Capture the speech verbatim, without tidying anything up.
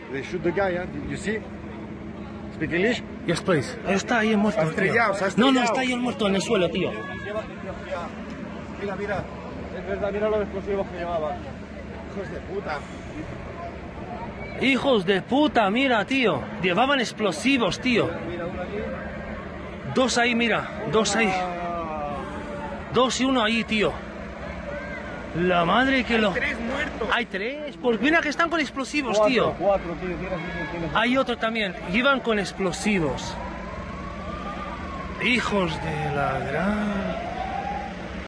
They shoot the guy, huh? You see? Speak English? Yes, please. Está ahí el muerto, Se ha estrellado, tío. se ha No, estrellado. no, está ahí el muerto en el suelo, tío. Mira, mira. Es verdad, mira los explosivos que llevaba. Hijos de puta. Hijos de puta, mira, tío. Llevaban explosivos, tío. Mira, uno aquí. Dos ahí, mira. Dos ahí. Dos y uno ahí, tío. La madre que lo... Tres muertos. Hay tres. Pues mira que están con explosivos, Cuatro, tío. cuatro, tío. Tienes, tienes, tienes. Hay otro también. Iban con explosivos. Hijos de la gran...